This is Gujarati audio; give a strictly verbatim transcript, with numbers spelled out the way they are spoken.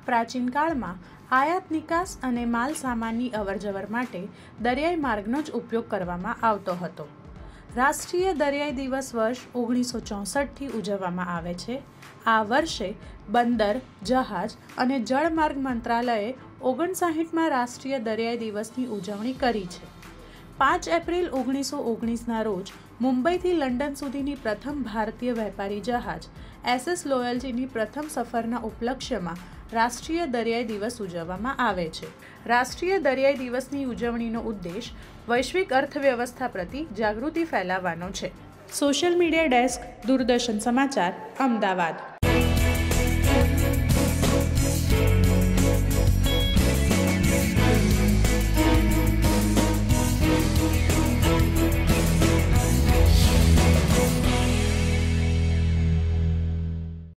પ્રાચીન કાળમાં આયાત નિકાસ અને માલ સામાનની અવરજવર માટે દરિયાઈ માર્ગનો જ ઉપયોગ કરવામાં આવતો હતો। રાષ્ટ્રીય દરિયાઈ દિવસ વર્ષ ઓગણીસો ચોસઠથી ઉજવવામાં આવે છે। આ વર્ષે બંદર, જહાજ અને જળમાર્ગ મંત્રાલયે ઓગણસાઠમાં રાષ્ટ્રીય દરિયાઈ દિવસની ઉજવણી કરી છે। પાંચ એપ્રિલ ઓગણીસો ઓગણીસના રોજ મુંબઈથી લંડન સુધીની પ્રથમ ભારતીય વેપારી જહાજ એસએસ લોયલ્ટીની પ્રથમ સફરના ઉપલક્ષ્યમાં રાષ્ટ્રીય દરિયાઈ દિવસ ઉજવવામાં આવે છે। રાષ્ટ્રીય દરિયાઈ દિવસની ઉજવણીનો ઉદ્દેશ વૈશ્વિક અર્થવ્યવસ્થા પ્રતિ જાગૃતિ ફેલાવવાનો છે। સોશિયલ મીડિયા ડેસ્ક, દૂરદર્શન સમાચાર, અમદાવાદ।